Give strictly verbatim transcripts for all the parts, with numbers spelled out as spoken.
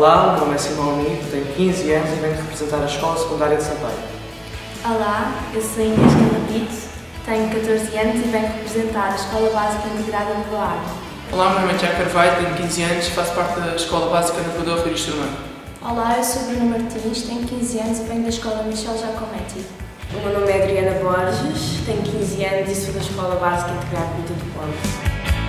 Olá, meu nome é Simão Amigo, tenho quinze anos e venho representar a Escola Secundária de Sampaio. Olá, eu sou Inês Calapito, tenho catorze anos e venho representar a Escola Básica Integrada de Boa Água. Olá, meu nome é Tiago Carvalho, tenho quinze anos e faço parte da Escola Básica Navegador Rio Instrumento. Olá, eu sou Bruno Martins, tenho quinze anos e venho da Escola Michel Giacometti. O meu nome é Adriana Borges, tenho quinze anos e sou da Escola Básica Integrada Pinto de Ponte.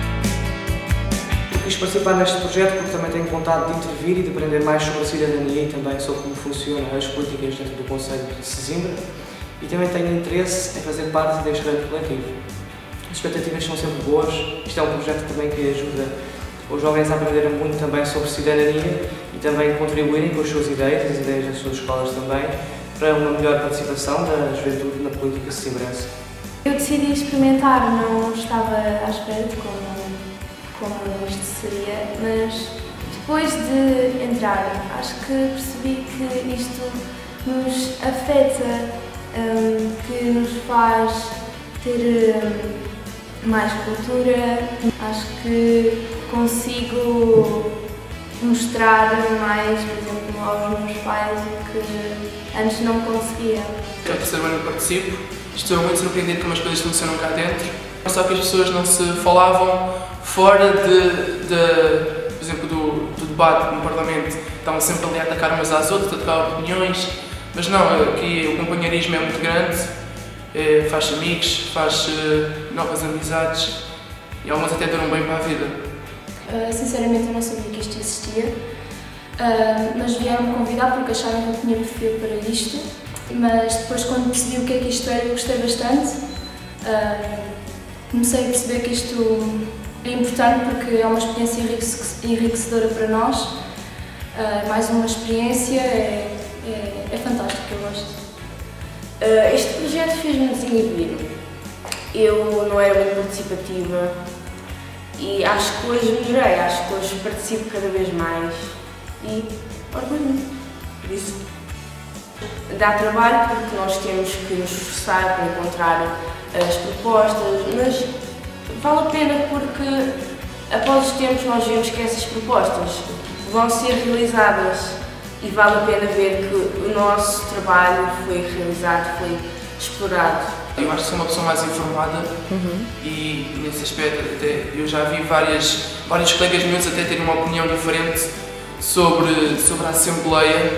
Eu quis participar neste projeto porque também tenho vontade de intervir e de aprender mais sobre a cidadania e também sobre como funcionam as políticas dentro do Conselho de Sesimbra e também tenho interesse em fazer parte deste grande coletivo. As expectativas são sempre boas, isto é um projeto também que ajuda os jovens a aprenderem muito também sobre cidadania e também contribuírem com as suas ideias, as ideias das suas escolas também, para uma melhor participação da juventude na política sesimbrense. Eu decidi experimentar, não estava à espera de como, como isto seria, mas depois de entrar, acho que percebi que isto nos afeta, um, que nos faz ter um, mais cultura. Acho que consigo mostrar mais, por exemplo, aos meus pais o que antes não conseguia. É o terceiro ano que participo, estou muito surpreendido como as coisas funcionam cá dentro. Só que as pessoas não se falavam fora de, de por exemplo, do, do debate no Parlamento. Estavam sempre ali a atacar umas às outras, a atacar opiniões, mas não, aqui o companheirismo é muito grande, é, faz amigos, faz uh, novas amizades e algumas até duram bem para a vida. Uh, sinceramente eu não sabia que isto existia, uh, mas vieram-me convidar porque acharam que eu tinha perfil para isto, mas depois quando percebi o que é que isto era eu gostei bastante. Uh, comecei a perceber que isto é importante porque é uma experiência enriquecedora para nós, uh, mais uma experiência, é, é, é fantástico, eu gosto. Uh, este projeto fez-me desinibir. Eu não era muito participativa e acho que hoje melhorei, acho que hoje participo cada vez mais e orgulho-me disso. Dá trabalho porque nós temos que nos esforçar para encontrar as propostas, mas vale a pena porque após os tempos nós vemos que essas propostas vão ser realizadas e vale a pena ver que o nosso trabalho foi realizado, foi explorado. Eu acho que sou uma pessoa mais informada uhum. e nesse aspecto até eu já vi várias, vários colegas meus até terem uma opinião diferente sobre, sobre a Assembleia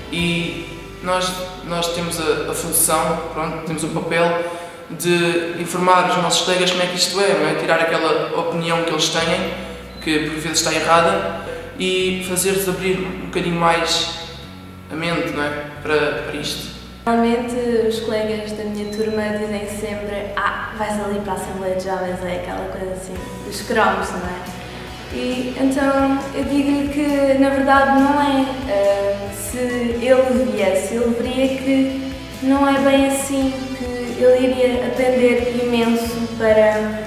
e nós, nós temos a, a função, pronto, temos o papel de informar os nossos colegas como é que isto é, não é? Tirar aquela opinião que eles têm, que por vezes está errada, e fazer-lhes abrir um bocadinho mais a mente, não é? para, para isto. Normalmente os colegas da minha turma dizem sempre ah, vais ali para a Assembleia de Jovens, é aquela coisa assim, dos cromos, não é? E então eu digo-lhe que na verdade não é. Uh, se ele viesse, ele veria que não é bem assim, que ele iria aprender imenso para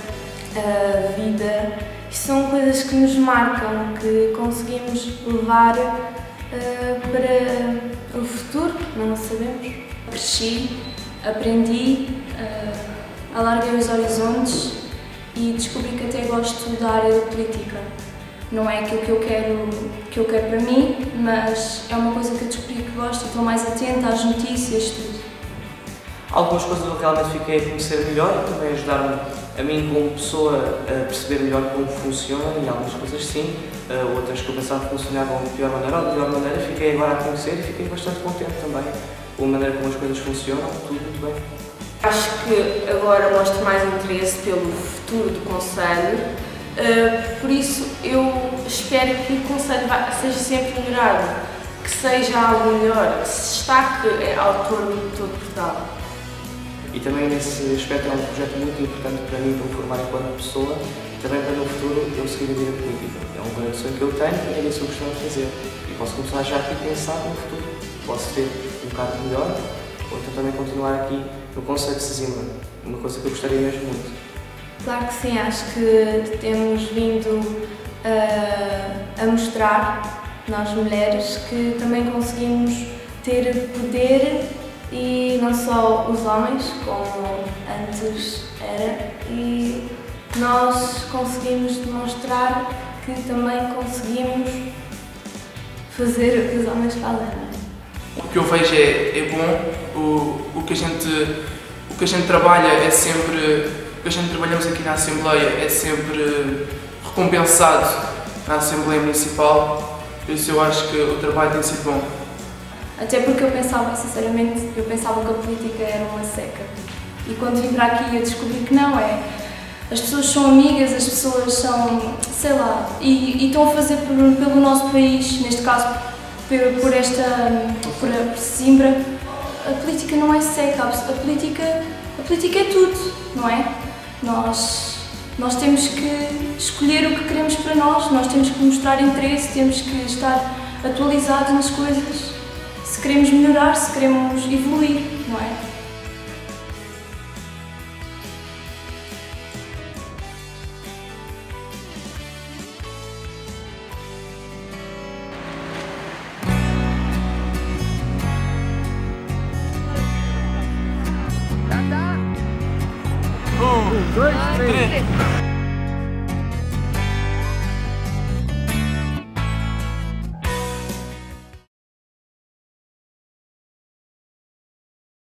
a vida. Isto são coisas que nos marcam, que conseguimos levar uh, para o futuro, não sabemos. Cresci, aprendi, uh, alarguei os horizontes e descobri que até gosto da área da política. Não é aquilo que eu quero, que eu quero para mim, mas é uma coisa que eu descobri que gosto e estou mais atenta às notícias, tudo. Algumas coisas eu realmente fiquei a conhecer melhor e também ajudaram-me a mim como pessoa a perceber melhor como funciona e algumas coisas sim, uh, outras que eu pensava que funcionavam de pior maneira ou de melhor maneira, fiquei agora a conhecer e fiquei bastante contente também com a maneira como as coisas funcionam, tudo muito bem. Acho que agora mostro mais interesse pelo futuro do Conselho, uh, por isso eu espero que o Conselho seja sempre melhorado, que seja algo melhor, que se destaque ao torno de todo Portugal. E também nesse aspecto é um projeto muito importante para mim, para me formar enquanto pessoa e também para no futuro eu seguir a vida política. É um grande sonho que eu tenho e é isso que eu gostava de fazer. E posso começar já aqui a pensar no futuro. Posso ter um cargo melhor ou então também continuar aqui no Conselho de Sesimbra. Uma coisa que eu gostaria mesmo muito. Claro que sim, acho que temos vindo a, a mostrar, nós mulheres, que também conseguimos ter poder e não só os homens, como antes era, e nós conseguimos demonstrar que também conseguimos fazer o que os homens fazem, não é? O que eu vejo é, é bom, o, o, que a gente, o que a gente trabalha é sempre, o que a gente trabalhamos aqui na Assembleia é sempre recompensado na Assembleia Municipal, por isso eu acho que o trabalho tem sido bom. Até porque eu pensava, sinceramente, eu pensava que a política era uma seca. E quando vim para aqui eu descobri que não é. As pessoas são amigas, as pessoas são, sei lá, e, e estão a fazer por, pelo nosso país, neste caso por, por esta, por, por Sesimbra. A política não é seca, a política, a política é tudo, não é? Nós, nós temos que escolher o que queremos para nós, nós temos que mostrar interesse, temos que estar atualizados nas coisas, se queremos melhorar, se queremos evoluir, não é? Um, dois, três.